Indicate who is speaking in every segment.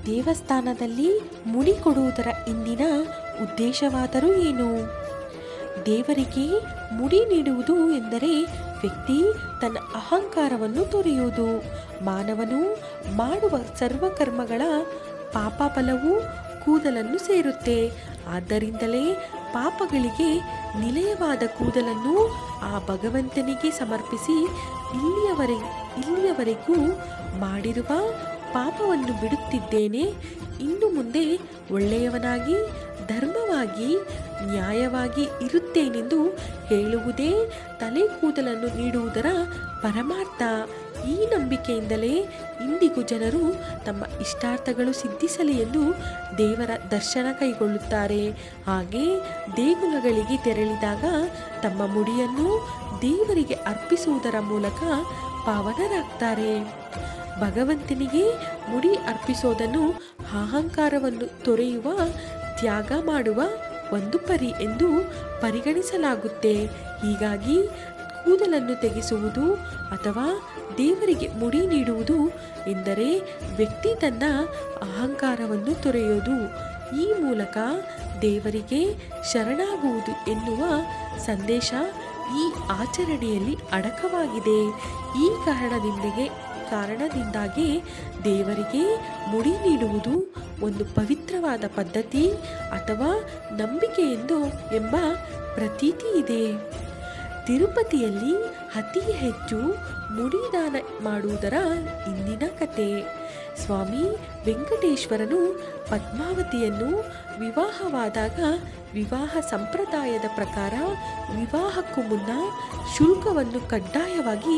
Speaker 1: ದೇವಸ್ಥಾನದಲ್ಲಿ ಮುಡಿ ಕೊಡುವುದರ ಹಿಂದಿನ ಉದ್ದೇಶವಾದರೂ ಏನು? ದೇವರಿಗೆ ಮುಡಿ ನೀಡುವುದು ಎಂದರೆ ವ್ಯಕ್ತಿ ತನ್ನ ಅಹಂಕಾರವನ್ನು ತೊರೆಯುವುದು. ಮಾನವನು ಮಾಡುವ ಸರ್ವಕರ್ಮಗಳ ಪಾಪ ಫಲವು ಕೂದಲನ್ನು ಸೇರುತ್ತೆ. ಆದ್ದರಿಂದಲೇ ಪಾಪಗಳಿಗೆ ನಿಲಯವಾದ ಕೂದಲನ್ನು ಆ ಭಗವಂತನಿಗೆ ಸಮರ್ಪಿಸಿ ಇಲ್ಲಿಯವರೆಗೂ ಮಾಡಿರುವ ಪಾಪವನ್ನು ಬಿಡುತ್ತಿದ್ದೇನೆ, ಇನ್ನು ಮುಂದೆ ಒಳ್ಳೆಯವನಾಗಿ ಧರ್ಮವಾಗಿ ನ್ಯಾಯವಾಗಿ ಇರುತ್ತೇನೆಂದು ಹೇಳುವುದೇ ತಲೆ ಕೂದಲನ್ನು ನೀಡುವುದರ ಪರಮಾರ್ಥ. ಈ ನಂಬಿಕೆಯಿಂದಲೇ ಇಂದಿಗೂ ಜನರು ತಮ್ಮ ಇಷ್ಟಾರ್ಥಗಳು ಸಿದ್ಧಿಸಲಿ ಎಂದು ದೇವರ ದರ್ಶನ ಕೈಗೊಳ್ಳುತ್ತಾರೆ. ಹಾಗೆ ದೇಗುಲಗಳಿಗೆ ತೆರಳಿದಾಗ ತಮ್ಮ ಮುಡಿಯನ್ನು ದೇವರಿಗೆ ಅರ್ಪಿಸುವುದರ ಮೂಲಕ ಪಾವನರಾಗ್ತಾರೆ. ಭಗವಂತನಿಗೆ ಮುಡಿ ಅರ್ಪಿಸೋದನ್ನು ಅಹಂಕಾರವನ್ನು ತೊರೆಯುವ, ತ್ಯಾಗ ಮಾಡುವ ಒಂದು ಪರಿ ಎಂದು ಪರಿಗಣಿಸಲಾಗುತ್ತೆ. ಹೀಗಾಗಿ ಕೂದಲನ್ನು ತೆಗೆಸುವುದು ಅಥವಾ ದೇವರಿಗೆ ಮುಡಿ ನೀಡುವುದು ಎಂದರೆ ವ್ಯಕ್ತಿ ತನ್ನ ಅಹಂಕಾರವನ್ನು ತೊರೆಯೋದು. ಈ ಮೂಲಕ ದೇವರಿಗೆ ಶರಣಾಗುವುದು ಎನ್ನುವ ಸಂದೇಶ ಈ ಆಚರಣೆಯಲ್ಲಿ ಅಡಕವಾಗಿದೆ. ಈ ಕಾರಣದಿಂದಾಗಿ ದೇವರಿಗೆ ಮುಡಿ ನೀಡುವುದು ಒಂದು ಪವಿತ್ರವಾದ ಪದ್ಧತಿ ಅಥವಾ ನಂಬಿಕೆ ಎಂಬ ಪ್ರತೀತಿ ಇದೆ. ತಿರುಪತಿಯಲ್ಲಿ ಅತಿ ಹೆಚ್ಚು ಮುಡಿದಾನ ಮಾಡುವುದರ ಇಂದಿನ ಕತೆ. ಸ್ವಾಮಿ ವೆಂಕಟೇಶ್ವರನು ಪದ್ಮಾವತಿಯನ್ನು ವಿವಾಹವಾದಾಗ ವಿವಾಹ ಸಂಪ್ರದಾಯದ ಪ್ರಕಾರ ವಿವಾಹಕ್ಕೂ ಮುನ್ನ ಶುಲ್ಕವನ್ನು ಕಡ್ಡಾಯವಾಗಿ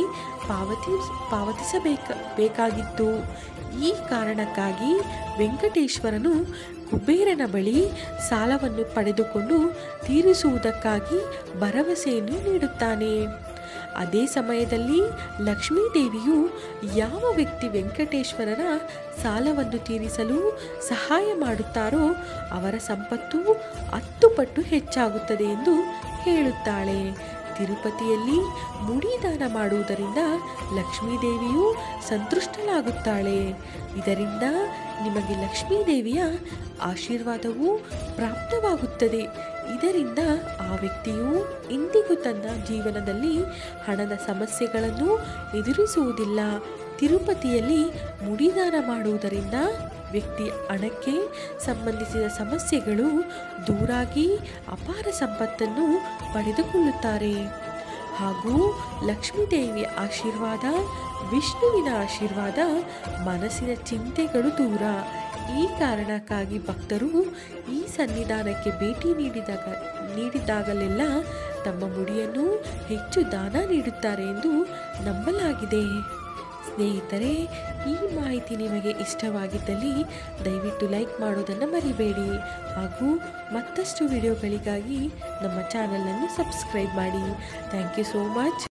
Speaker 1: ಪಾವತಿಸಬೇಕಾಗಿತ್ತು. ಈ ಕಾರಣಕ್ಕಾಗಿ ವೆಂಕಟೇಶ್ವರನು ಕುಬೇರನ ಬಳಿ ಸಾಲವನ್ನು ಪಡೆದುಕೊಂಡು ತೀರಿಸುವುದಕ್ಕಾಗಿ ಭರವಸೆಯನ್ನು ನೀಡುತ್ತಾನೆ. ಅದೇ ಸಮಯದಲ್ಲಿ ಲಕ್ಷ್ಮೀದೇವಿಯು ಯಾವ ವ್ಯಕ್ತಿ ವೆಂಕಟೇಶ್ವರನ ಸಾಲವನ್ನು ತೀರಿಸಲು ಸಹಾಯ ಮಾಡುತ್ತಾರೋ ಅವರ ಸಂಪತ್ತು 10 ಪಟ್ಟು ಹೆಚ್ಚಾಗುತ್ತದೆ ಎಂದು ಹೇಳುತ್ತಾಳೆ. ತಿರುಪತಿಯಲ್ಲಿ ಮುಡಿದಾನ ಮಾಡುವುದರಿಂದ ಲಕ್ಷ್ಮೀದೇವಿಯು ಸಂತುಷ್ಟಳಾಗುತ್ತಾಳೆ. ಇದರಿಂದ ನಿಮಗೆ ಲಕ್ಷ್ಮೀದೇವಿಯ ಆಶೀರ್ವಾದವು ಪ್ರಾಪ್ತವಾಗುತ್ತದೆ. ಇದರಿಂದ ಆ ವ್ಯಕ್ತಿಯು ಇಂದಿಗೂ ತನ್ನ ಜೀವನದಲ್ಲಿ ಹಣದ ಸಮಸ್ಯೆಗಳನ್ನು ಎದುರಿಸುವುದಿಲ್ಲ. ತಿರುಪತಿಯಲ್ಲಿ ಮುಡಿದಾನ ಮಾಡುವುದರಿಂದ ವ್ಯಕ್ತಿಯ ಹಣಕ್ಕೆ ಸಂಬಂಧಿಸಿದ ಸಮಸ್ಯೆಗಳು ದೂರಾಗಿ ಅಪಾರ ಸಂಪತ್ತನ್ನು ಪಡೆದುಕೊಳ್ಳುತ್ತಾರೆ. ಹಾಗೂ ಲಕ್ಷ್ಮೀದೇವಿಯ ಆಶೀರ್ವಾದ, ವಿಷ್ಣುವಿನ ಆಶೀರ್ವಾದ, ಮನಸ್ಸಿನ ಚಿಂತೆಗಳು ದೂರ. ಈ ಕಾರಣಕ್ಕಾಗಿ ಭಕ್ತರು ಈ ಸನ್ನಿಧಾನಕ್ಕೆ ಭೇಟಿ ನೀಡಿದಾಗಲೆಲ್ಲ ತಮ್ಮ ಮುಡಿಯನ್ನು ಹೆಚ್ಚು ದಾನ ನೀಡುತ್ತಾರೆ ಎಂದು ನಂಬಲಾಗಿದೆ. ಸ್ನೇಹಿತರೆ, ಈ ಮಾಹಿತಿ ನಿಮಗೆ ಇಷ್ಟವಾಗಿದ್ದಲ್ಲಿ ದಯವಿಟ್ಟು ಲೈಕ್ ಮಾಡೋದನ್ನು ಮರಿಬೇಡಿ. ಹಾಗೂ ಮತ್ತಷ್ಟು ವಿಡಿಯೋಗಳಿಗಾಗಿ ನಮ್ಮ ಚಾನಲನ್ನು ಸಬ್ಸ್ಕ್ರೈಬ್ ಮಾಡಿ. Thank you so much.